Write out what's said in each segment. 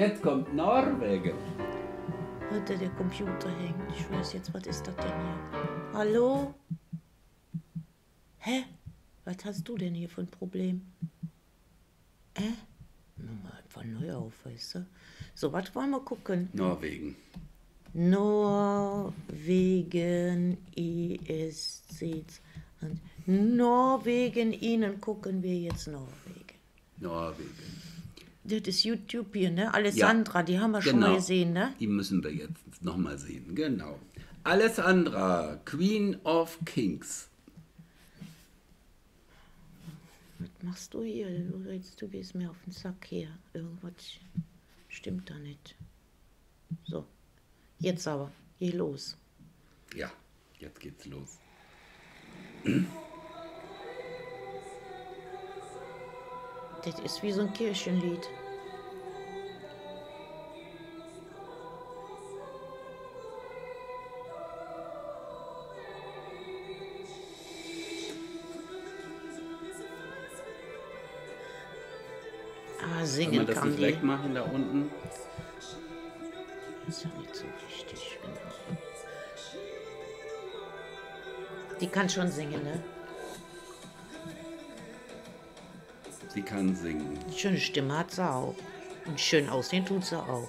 jetzt kommt Norwegen. Heute der Computer hängt. Ich weiß jetzt, was ist das denn hier? Hallo? Hä? Was hast du denn hier für ein Problem? Nochmal einfach neu auf, weißt du? So, was wollen wir gucken? Norwegen. Norwegen, ESC. Norwegen, Ihnen gucken wir jetzt Norwegen. Norwegen. Das ist YouTube hier, ne? Alessandra, ja, die haben wir schon mal gesehen, ne? Die müssen wir jetzt nochmal sehen, genau. Alessandra, Queen of Kings. Was machst du hier? Du gehst mir auf den Sack hier. Irgendwas stimmt da nicht. So, jetzt aber, geh los. Ja, jetzt geht's los. Das ist wie so ein Kirchenlied. Singen kann man das nicht die. wegmachen da unten? Das ist ja nicht so wichtig. Die kann schon singen, ne? Sie kann singen. Schöne Stimme hat sie auch. Und schön aussehen tut sie auch.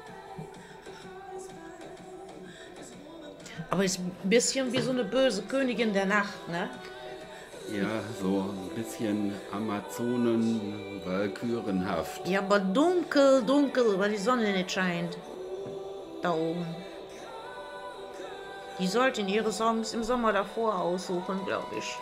Aber ist ein bisschen wie so eine böse Königin der Nacht, ne? Ja, so ein bisschen Amazonen-Walkürenhaft. Ja, aber dunkel, dunkel, weil die Sonne nicht scheint. Da oben. Die sollten ihre Songs im Sommer davor aussuchen, glaube ich.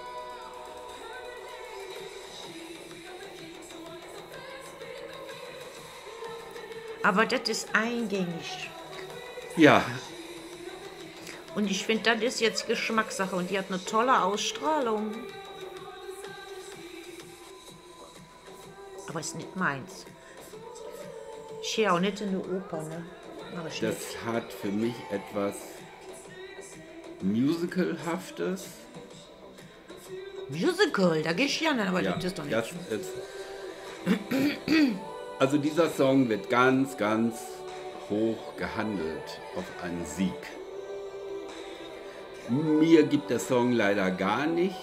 Aber das ist eingängig. Ja. Und ich finde, das ist jetzt Geschmackssache und die hat eine tolle Ausstrahlung. Aber ist nicht meins. Ich gehe auch nicht in eine Oper, ne? Mach ich Das nicht. hat für mich etwas Musicalhaftes. Musical, da gehe ich ja nicht, aber Ja, das ist doch nicht. das ist also dieser Song wird ganz, ganz hoch gehandelt auf einen Sieg. Mir gibt der Song leider gar nichts.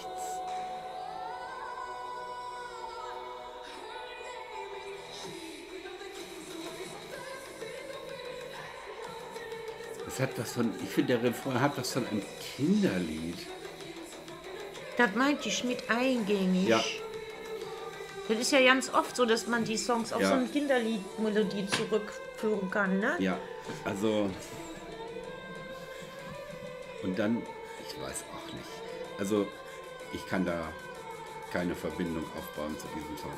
Es hat was von, ich finde, der Refrain hat was von einem Kinderlied. Das meinte ich mit eingängig. Ja. Das ist ja ganz oft so, dass man die Songs auf Ja. so eine Kinderliedmelodie zurückführen kann, ne? Ja, also. Und dann, ich weiß auch nicht. Also, ich kann da keine Verbindung aufbauen zu diesem Song.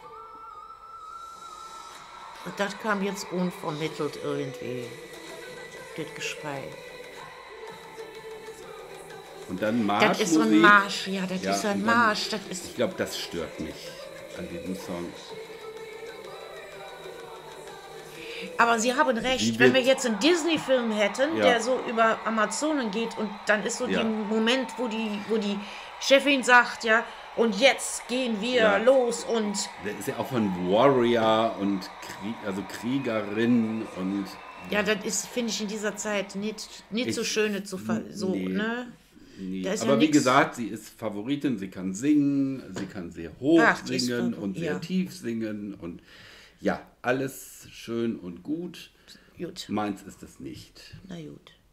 Und das kam jetzt unvermittelt irgendwie. Das Geschrei. Und dann Marschmusik. Das ist so ein Marsch, ja, das ist ein und dann- Marsch. Das ist, Ich glaube, das stört mich an diesem Song. aber Sie haben recht, Die wenn wir wird- jetzt einen Disney-Film hätten, Ja. der so über Amazonen geht und dann ist so Ja. der Moment, wo die Chefin sagt, ja, und jetzt gehen wir Ja. los und Der ist ja auch von Warrior und also Kriegerin und. ja, das ist, finde ich, in dieser Zeit nicht so Ich- schöne so, nee. ne? Nee. Da ist ja Aber wie nix. gesagt, sie ist Favoritin, sie kann singen, sie kann sehr hoch Ach, die ist singen Favor- und sehr ja. tief singen und ja, alles schön und gut. Gut, Meins ist es nicht. na gut.